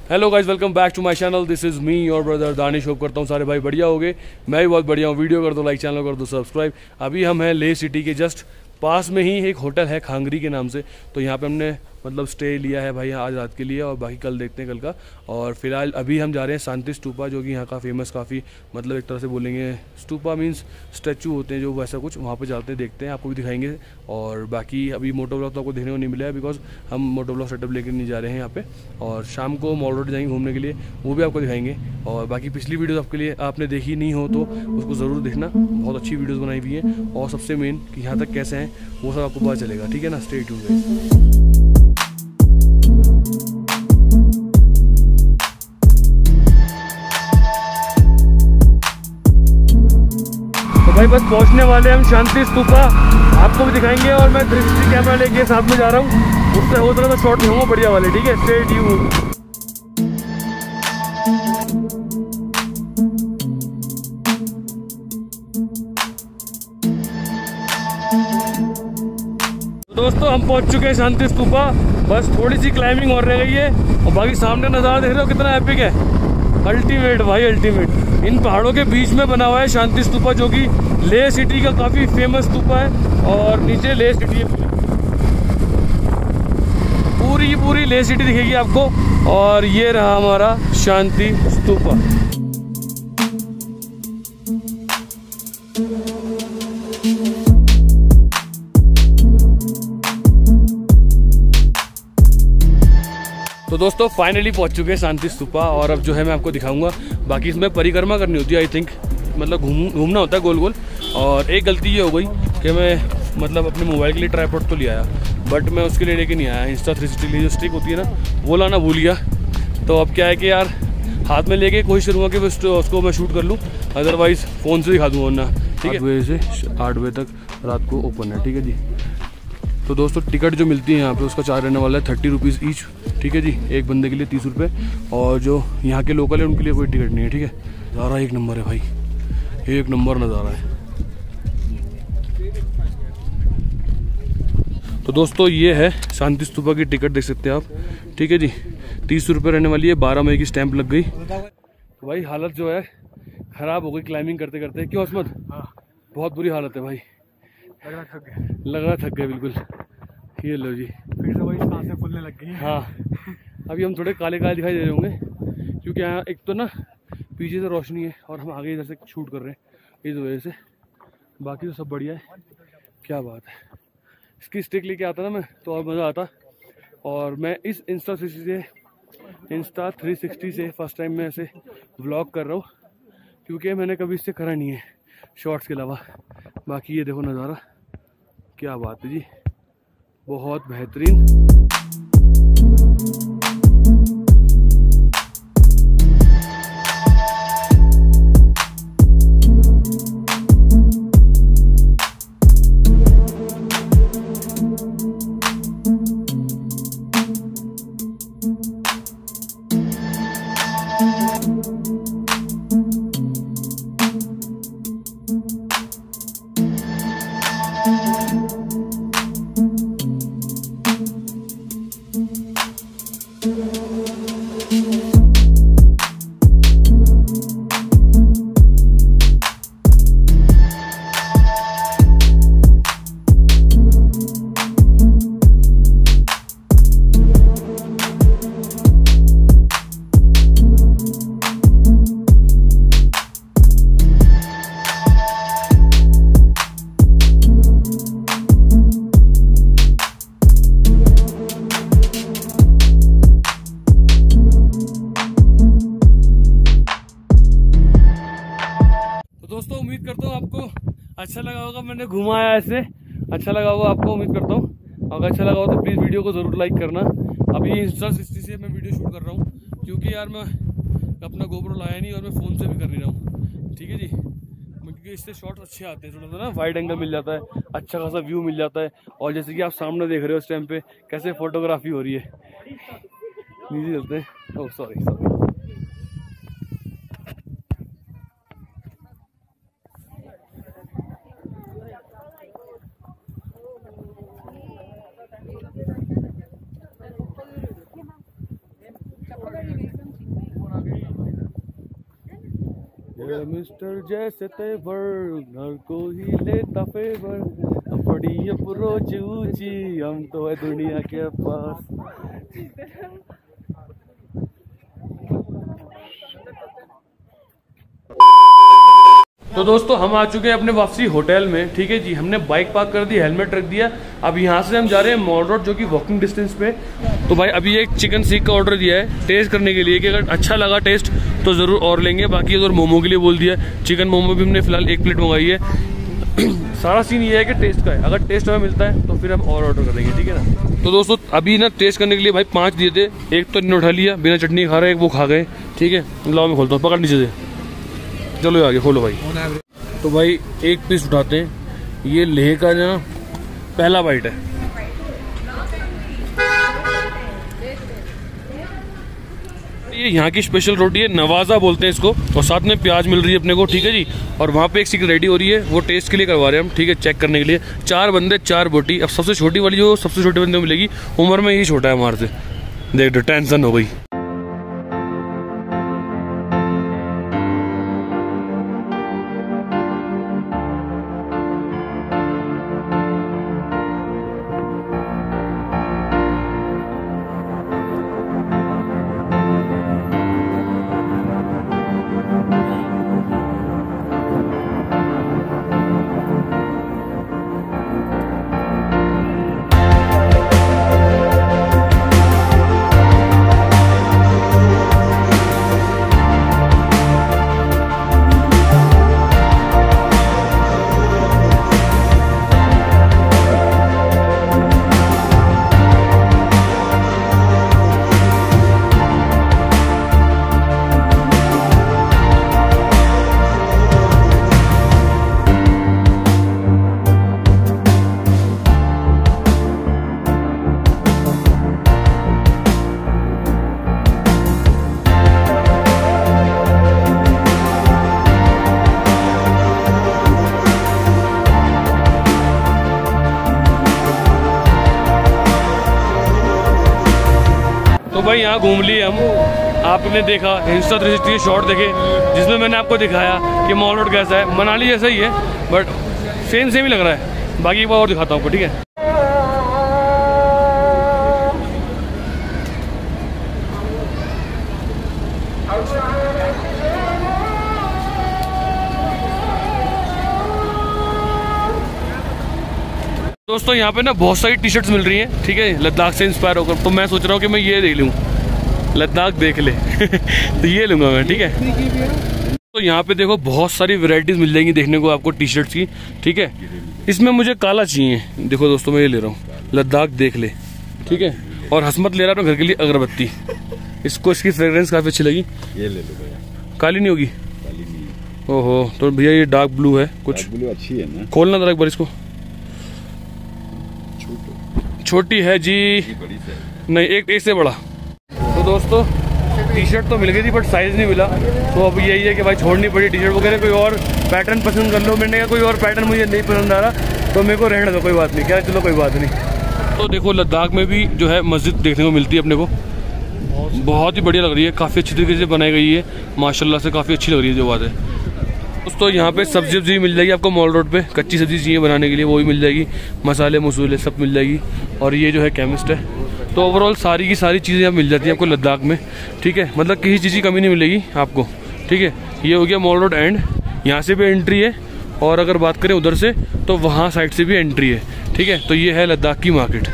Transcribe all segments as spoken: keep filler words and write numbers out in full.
Hello guys, welcome back to my channel. This is me your brother Danish. Hope करता हूँ सारे भाई बढ़िया हो गए। मैं भी बहुत बढ़िया हूँ। वीडियो कर दो लाइक, चैनल कर दो सब्सक्राइब। अभी हम हैं लेह सिटी के जस्ट पास में ही एक होटल है खांगरी के नाम से, तो यहाँ पे हमने मतलब स्टे लिया है भाई आज रात के लिए, और बाकी कल देखते हैं कल का। और फिलहाल अभी हम जा रहे हैं शांति स्तूपा, जो कि यहाँ का फेमस काफ़ी मतलब एक तरह से बोलेंगे स्तूपा मीन्स स्टैचू होते हैं जो वैसा कुछ, वहाँ पे जाते हैं देखते हैं, आपको भी दिखाएंगे। और बाकी अभी मोटो ब्लॉग तो आपको देखने को नहीं मिला है बिकॉज हम मोटो ब्लॉग सेटअप लेकर नहीं जा रहे हैं यहाँ पे। और शाम को मॉल रोड जाएंगे घूमने के लिए, वो भी आपको दिखाएंगे। और बाकी पिछली वीडियोस आपके लिए आपने देखी नहीं हो तो उसको ज़रूर देखना, बहुत अच्छी वीडियोस बनाई हुई हैं। और सबसे मेन कि यहाँ तक कैसे हैं वो सब आपको पता चलेगा, ठीक है ना। Stay tuned guys. भाई बस पहुंचने वाले हम शांति स्तूपा, आपको भी दिखाएंगे। और मैं थ्री सिक्सटी कैमरा लेके साथ में जा रहा हूँ, उससे हो तरह शॉट दिखाऊंगा बढ़िया वाले, ठीक है। Stay tuned. दोस्तों हम पहुंच चुके हैं शांति स्तूपा, बस थोड़ी सी क्लाइंबिंग और रह गई है। और बाकी सामने नज़ारा देख रहे हो कितना एपिक है, अल्टीमेट भाई अल्टीमेट। इन पहाड़ों के बीच में बना हुआ है शांति स्तूपा, जो कि लेह सिटी का काफ़ी फेमस स्तूपा है। और नीचे लेह सिटी है, पूरी की पूरी लेह सिटी दिखेगी आपको। और ये रहा हमारा शांति स्तूपा। तो दोस्तों फाइनली पहुंच चुके हैं शांति स्तूपा, और अब जो है मैं आपको दिखाऊंगा। बाकी इसमें परिक्रमा करनी होती है आई थिंक, मतलब घूम घूमना होता है गोल गोल। और एक गलती ये हो गई कि मैं मतलब अपने मोबाइल के लिए ट्राइपॉड तो ले आया, बट मैं उसके लिए लेके नहीं आया। इंस्टा थ्री सिक्सटी के लिए जो स्टिक होती है ना, वो लाना भूल गया। तो अब क्या है कि यार हाथ में लेके कोशिश करूँगा कि उसको मैं शूट कर लूँ, अदरवाइज़ फ़ोन से दिखा दूँगा वरना, ठीक है। आठ बजे से आठ बजे तक रात को ओपन है, ठीक है जी। तो दोस्तों टिकट जो मिलती है यहाँ पे उसका चार्ज रहने वाला है थर्टी रुपीज़ ईच, ठीक है जी। एक बंदे के लिए तीस रुपये। और जो यहाँ के लोकल है उनके लिए कोई टिकट नहीं है, ठीक है। नज़ारा एक नंबर है भाई, एक नंबर नज़ारा है। तो दोस्तों ये है शांति स्तूपा की टिकट, देख सकते हैं आप, ठीक है जी। तीस रुपये रहने वाली है, बारह मई की स्टैंप लग गई। तो भाई हालत जो है ख़राब हो गई क्लाइंबिंग करते करते। क्यों असमत? हाँ बहुत बुरी हालत है भाई, लग रहा थक गए, लग रहा थक गए बिल्कुल। ये लो जी, फिर से वही सांसें फूलने लग गई। हाँ अभी हम थोड़े काले काले दिखाई दे रहे होंगे, क्योंकि यहाँ एक तो ना पीछे से रोशनी है और हम आगे इधर से शूट कर रहे हैं इस वजह से। बाकी तो सब बढ़िया है, क्या बात है। इसकी स्टिक लेके आता ना मैं तो और मज़ा आता। और मैं इस इंस्टा थ्री सिक्सटी से इंस्टा थ्री सिक्सटी से फर्स्ट टाइम मैं ऐसे व्लॉग कर रहा हूँ, क्योंकि मैंने कभी इससे करा नहीं है शॉर्ट्स के अलावा। बाकी ये देखो नज़ारा, क्या बात है जी, बहुत बेहतरीन। दोस्तों उम्मीद करता हूँ आपको अच्छा लगा होगा, मैंने घुमाया ऐसे अच्छा लगा होगा आपको, उम्मीद करता हूँ। अगर अच्छा लगा हो तो प्लीज़ वीडियो को ज़रूर लाइक करना। अभी इंस्टा सिक्सटी से मैं वीडियो शूट कर रहा हूँ, क्योंकि यार मैं अपना गोप्रो लाया नहीं और मैं फ़ोन से भी कर नहीं रहा हूँ, ठीक है जी। क्योंकि इससे शॉट्स अच्छे आते हैं, थोड़ा सा ना वाइड एंगल मिल जाता है, अच्छा खासा व्यू मिल जाता है। और जैसे कि आप सामने देख रहे हो इस टाइम पे कैसे फोटोग्राफी हो रही है। नीचे चलते हैं। ओह सॉरी सॉरी मिस्टर जैसे तेवर घर को ही लेता फेवर, बड़ी अप्रोच ऊंची हम तो है दुनिया के पास। तो दोस्तों हम आ चुके हैं अपने वापसी होटल में, ठीक है जी। हमने बाइक पार्क कर दी, हेलमेट रख दिया। अब यहाँ से हम जा रहे हैं मॉल रोड, जो कि वॉकिंग डिस्टेंस पे। तो भाई अभी एक चिकन सीख का ऑर्डर दिया है टेस्ट करने के लिए, कि अगर अच्छा लगा टेस्ट तो ज़रूर और लेंगे। बाकी अगर मोमो के लिए बोल दिया, चिकन मोमो भी हमने फिलहाल एक प्लेट मंगाई है। सारा सीन ये है कि टेस्ट का है, अगर टेस्ट हमें मिलता है तो फिर हम और ऑर्डर करेंगे, ठीक है ना। तो दोस्तों अभी ना टेस्ट करने के लिए भाई पाँच दिए थे, एक तो इन्होंने उठा लिया, बिना चटनी खा रहे, एक वो खा गए, ठीक है। लाओ मैं खोलता हूँ, पकड़ नीचे से, चलो आगे खोलो भाई। तो भाई एक पीस उठाते हैं, ये लेह का ना पहला बाइट है। ये यहाँ की स्पेशल रोटी है, नवाजा बोलते हैं इसको, और साथ में प्याज मिल रही है अपने को, ठीक है जी। और वहाँ पे एक सीख रेडी हो रही है, वो टेस्ट के लिए करवा रहे हैं हम, ठीक है, चेक करने के लिए। चार बंदे चार बोटी। अब सबसे छोटी वाली जो सबसे छोटे बंदे को मिलेगी, उम्र में यही छोटा है हमारे से, देख दो टेंशन हो गई। तो भाई यहाँ घूम लिए हम, आपने देखा इंस्टा थ्री सिक्सटी के शॉट देखे, जिसमें मैंने आपको दिखाया कि मॉल रोड कैसा है। मनाली जैसा ही है बट सेम सेम ही लग रहा है। बाकी एक बार और दिखाता हूँ आपको, ठीक है। दोस्तों यहाँ पे ना बहुत सारी टी शर्ट्स मिल रही हैं, ठीक है, लद्दाख से इंस्पायर होकर। तो मैं सोच रहा हूँ कि मैं ये देख लूँ, लद्दाख देख ले तो ये लूँगा मैं, ठीक है। तो यहाँ पे देखो बहुत सारी वैरायटीज मिल जाएंगी देखने को आपको टी शर्ट्स की, ठीक है। इसमें मुझे काला चाहिए, देखो दोस्तों मैं ये ले रहा हूँ, लद्दाख देख ले, ठीक है। और हसमत ले रहा है अपने घर के लिए अगरबत्ती, इसको इसकी फ्रेग्रेंस काफ़ी अच्छी लगी, ये ले लो भैया। काली नहीं होगी? काली नहीं। ओहो, तो भैया ये डार्क ब्लू है, कुछ ब्लू अच्छी है ना, खोलना जरा एक बार इसको। छोटी है जी, नहीं एक एक से बड़ा। तो दोस्तों टी शर्ट तो मिल गई थी बट साइज नहीं मिला, तो अब यही है कि भाई छोड़नी पड़ी टी शर्ट वगैरह। कोई और पैटर्न पसंद कर लो। मैंने कहा कोई और पैटर्न मुझे नहीं पसंद आ रहा तो मेरे को रहने दो, कोई बात नहीं। क्या चलो कोई बात नहीं। तो देखो लद्दाख में भी जो है मस्जिद देखने को मिलती है अपने को, बहुत ही बढ़िया लग रही है, काफ़ी अच्छी तरीके से बनाई गई है माशाल्लाह से, काफ़ी अच्छी लग रही है जो बात है। दोस्तों यहाँ पे सब्जी वब्जी मिल जाएगी आपको मॉल रोड पे, कच्ची सब्जी चाहिए बनाने के लिए वो भी मिल जाएगी, मसाले मसूले सब मिल जाएगी। और ये जो है केमिस्ट है। तो ओवरऑल सारी की सारी चीज़ें आप मिल जाती हैं आपको लद्दाख में, ठीक है। मतलब किसी चीज़ की कमी नहीं मिलेगी आपको, ठीक है। ये हो गया मॉल रोड एंड, यहाँ से भी एंट्री है, और अगर बात करें उधर से तो वहाँ साइड से भी एंट्री है, ठीक है। तो ये है लद्दाख की मार्केट।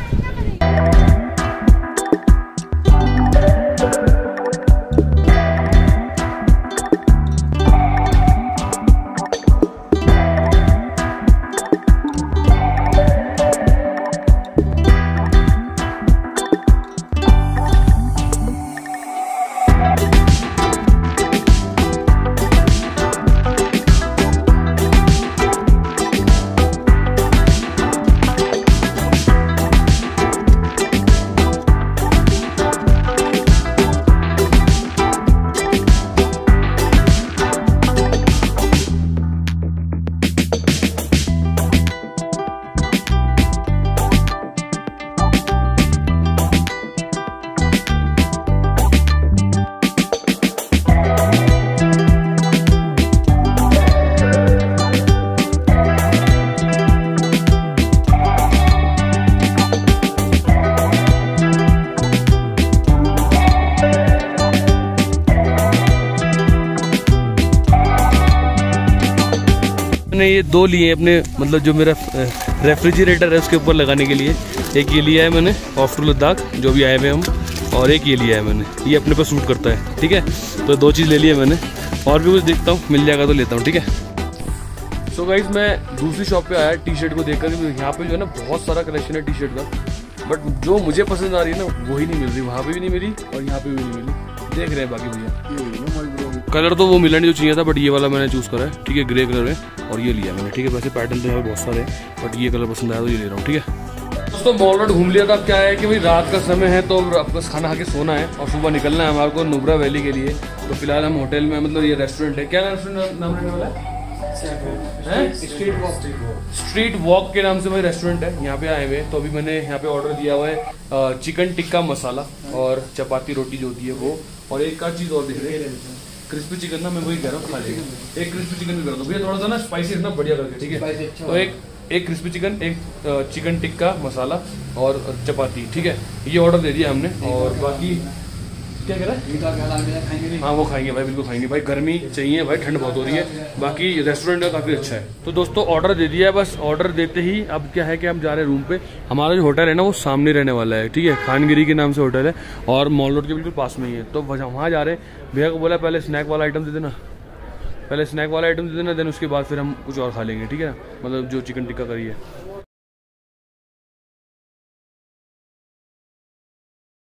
मैंने ये दो लिए अपने, मतलब जो मेरा रेफ्रिजरेटर है उसके ऊपर लगाने के लिए। एक ये लिया है मैंने ऑफ टू लद्दाख, जो भी आए हुए हम, और एक ये लिया है मैंने, ये अपने पर सूट करता है। ठीक है, तो दो चीज़ ले ली है मैंने, और भी कुछ देखता हूँ, मिल जाएगा तो लेता हूँ। ठीक है, सो गाइस मैं दूसरी शॉप पे आया टी शर्ट को देखकर। यहाँ पे जो है ना बहुत सारा कलेक्शन है टी शर्ट का, बट जो मुझे पसंद आ रही है ना वही नहीं मिल रही। वहाँ पे भी नहीं मिली और यहाँ पे भी नहीं मिली। देख रहे हैं बाकी भैया, कलर तो वो मिला नहीं जो चाहिए था, बट ये वाला मैंने चूज़ करा है। ठीक है, ग्रे कलर है और ये लिया मैंने। ठीक है, वैसे पैटर्न तो यहाँ पे बहुत सारे हैं, बट ये कलर पसंद आया तो ये ले रहा हूँ। ठीक है दोस्तों, मॉल रोड घूम लिया था। अब क्या है कि भाई रात का समय है, तो अब बस खाना खा के सोना है और सुबह निकलना है हमारे को नुब्रा वैली के लिए। तो फिलहाल हम होटल में, मतलब ये रेस्टोरेंट है, क्या रेस्टोरेंट नाम रहने वाला है? Street walk. स्ट्रीट वॉक के नाम से भाई रेस्टोरेंट है, यहाँ पे आए हुए। तो अभी मैंने यहाँ पे ऑर्डर दिया हुआ है चिकन टिक्का मसाला और चपाती रोटी जो होती है वो, और एक का चीज़ और दिख रही है क्रिस्पी चिकन ना, मैं वही कह रहा हूँ खा लेगा। एक क्रिस्पी चिकन भी कर दो भैया, थोड़ा सा ना स्पाइसी इतना बढ़िया करके। ठीक है, तो एक एक क्रिस्पी चिकन, एक चिकन टिक्का मसाला और चपाती। ठीक है, ये ऑर्डर दे दिया हमने। और बाकी क्या कह रहा है? हाँ वो खाएंगे भाई, बिल्कुल खाएंगे भाई, गर्मी चाहिए भाई, ठंड बहुत हो रही है। बाकी रेस्टोरेंट काफ़ी अच्छा है। तो दोस्तों ऑर्डर दे दिया है, बस ऑर्डर देते ही अब क्या है कि हम जा रहे हैं रूम पे। हमारा जो होटल है ना वो सामने रहने वाला है। ठीक है, खानगिरी के नाम से होटल है और मॉल रोड के बिल्कुल पास में ही है। तो वहाँ जा रहे हैं। भैया को बोला पहले स्नैक वाला आइटम दे देना, पहले स्नैक वाला आइटम दे देना, देन उसके बाद फिर हम कुछ और खा लेंगे। ठीक है, मतलब जो चिकन टिक्का करी है।